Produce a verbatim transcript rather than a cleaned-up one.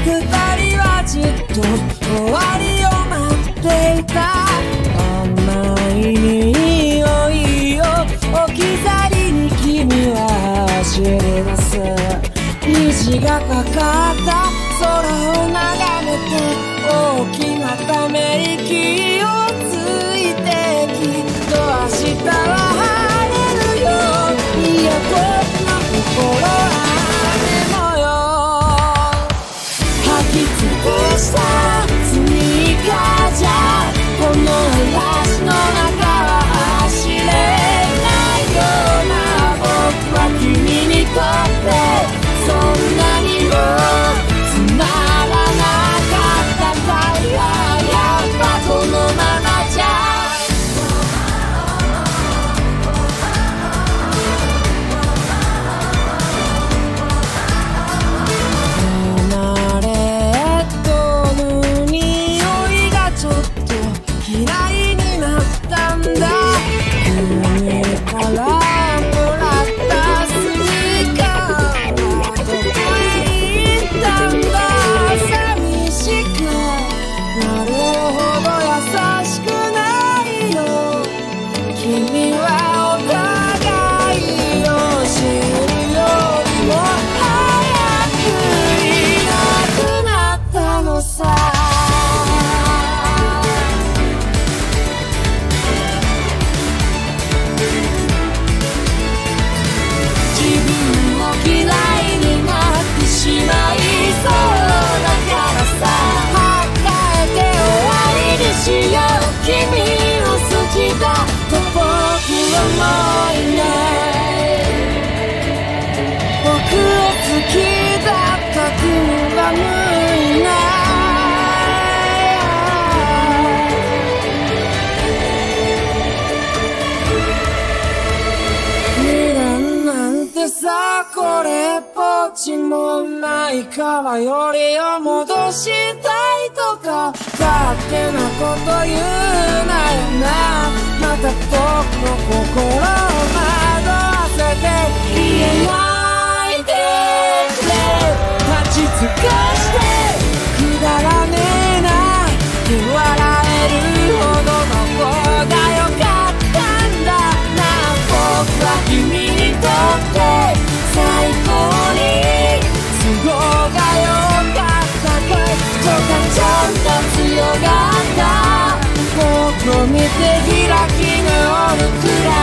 二人はずっと終わりを待っていた。甘い匂いを置き去りに君は走り出す。虹がかかった空を眺めて大きなため息をついてきっと明日は晴れるよ。いや僕の心は雨模様履き尽くしたスニーカーじゃこの嵐の中は走れないような。僕は君にとってそんなにもつまらなかったかい。やっぱこのままじゃ離れとの匂いがちょっと嫌いになったんだ。君からもらったスニーカーはどこへ行ったんだ。寂しくなるほど優しくないよ。君はお互いを知るよりも早くいなくなったのさ。自分を嫌いになってしまいそうだからさ。抱えて終わりにしよう。君を好きだと僕はもういない。僕を好きだった君はもういない。未練なんてさこれっぽっちもないからよりを戻したいとか勝手なこと言うなよな。また僕の心を惑わせて消えないでくれ。立ち尽くしてくだらねえなって笑えるほどの子がよかったんだな。僕は君にとって最高に都合が良かったかい。とかちょっと強がった僕を見て開き直るくらい